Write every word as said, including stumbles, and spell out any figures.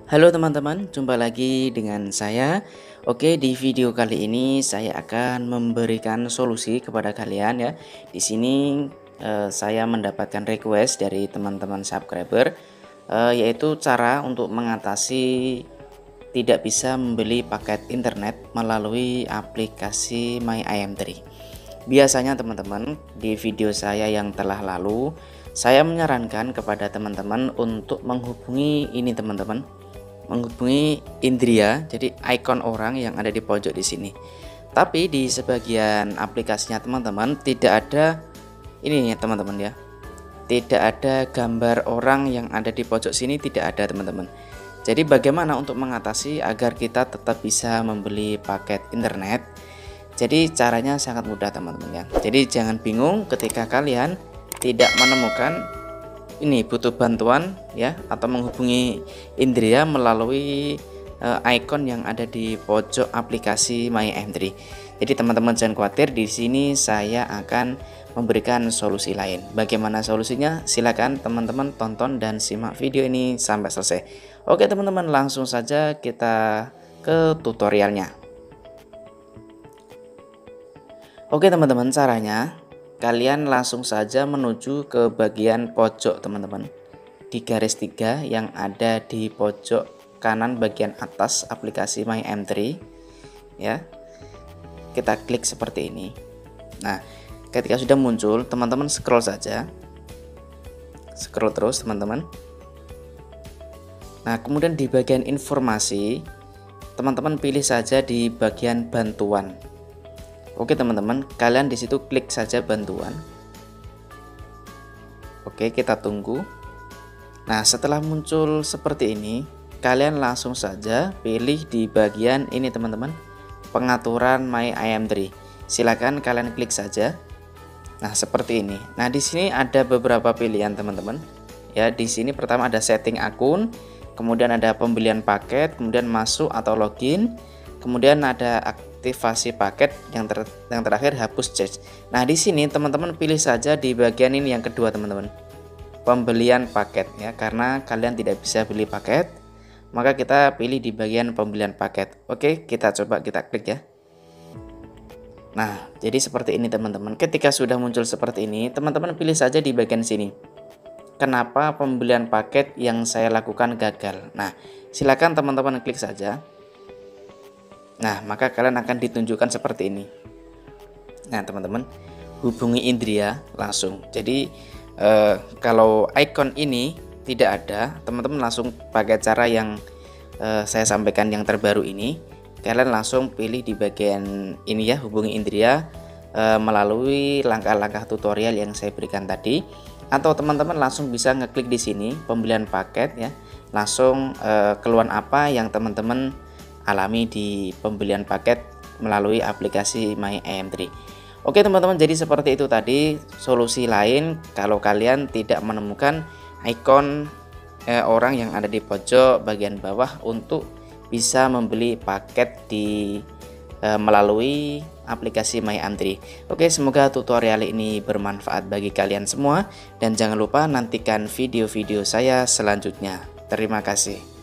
Halo teman-teman, jumpa lagi dengan saya. Oke, di video kali ini saya akan memberikan solusi kepada kalian ya. Di sini eh, saya mendapatkan request dari teman-teman subscriber, eh, yaitu cara untuk mengatasi tidak bisa membeli paket internet melalui aplikasi My I M tiga. Biasanya teman-teman, di video saya yang telah lalu saya menyarankan kepada teman-teman untuk menghubungi ini teman-teman, menghubungi Indria, jadi ikon orang yang ada di pojok di sini. Tapi di sebagian aplikasinya teman-teman tidak ada ini ya teman-teman ya. Tidak ada gambar orang yang ada di pojok sini, tidak ada teman-teman. Jadi bagaimana untuk mengatasi agar kita tetap bisa membeli paket internet? Jadi caranya sangat mudah teman-teman ya. Jadi jangan bingung ketika kalian tidak menemukan ini butuh bantuan ya, atau menghubungi Indria melalui uh, icon yang ada di pojok aplikasi My I M tiga. Jadi teman-teman jangan khawatir, di sini saya akan memberikan solusi lain. Bagaimana solusinya? Silakan teman-teman tonton dan simak video ini sampai selesai. Oke teman-teman, langsung saja kita ke tutorialnya. Oke teman-teman, caranya kalian langsung saja menuju ke bagian pojok teman-teman, di garis tiga yang ada di pojok kanan bagian atas aplikasi My I M tiga ya. Kita klik seperti ini. Nah, ketika sudah muncul, teman-teman scroll saja, scroll terus teman-teman. Nah, kemudian di bagian informasi, teman-teman pilih saja di bagian bantuan. Oke teman-teman, kalian di situ klik saja bantuan. Oke, kita tunggu. Nah, setelah muncul seperti ini, kalian langsung saja pilih di bagian ini teman-teman, pengaturan My I M tiga. Silakan kalian klik saja. Nah, seperti ini. Nah, di sini ada beberapa pilihan teman-teman. Ya, di sini pertama ada setting akun, kemudian ada pembelian paket, kemudian masuk atau login, kemudian ada aktivasi paket, yang ter yang terakhir hapus charge. Nah, di sini teman-teman pilih saja di bagian ini yang kedua teman-teman, pembelian paket ya, karena kalian tidak bisa beli paket, maka kita pilih di bagian pembelian paket. Oke, kita coba kita klik ya. Nah, jadi seperti ini teman-teman. Ketika sudah muncul seperti ini, teman-teman pilih saja di bagian sini, kenapa pembelian paket yang saya lakukan gagal. Nah, silakan teman-teman klik saja. Nah, maka kalian akan ditunjukkan seperti ini. Nah, teman-teman, hubungi Indria langsung. Jadi eh, kalau icon ini tidak ada, teman-teman langsung pakai cara yang eh, saya sampaikan yang terbaru ini. Kalian langsung pilih di bagian ini ya, hubungi Indria eh, melalui langkah-langkah tutorial yang saya berikan tadi. Atau teman-teman langsung bisa ngeklik di sini pembelian paket ya. Langsung eh, keluhan apa yang teman-teman alami di pembelian paket melalui aplikasi My I M tiga. Oke teman-teman, jadi seperti itu tadi solusi lain kalau kalian tidak menemukan ikon eh, orang yang ada di pojok bagian bawah untuk bisa membeli paket di eh, melalui aplikasi My I M tiga. Oke, semoga tutorial ini bermanfaat bagi kalian semua, dan jangan lupa nantikan video-video saya selanjutnya. Terima kasih.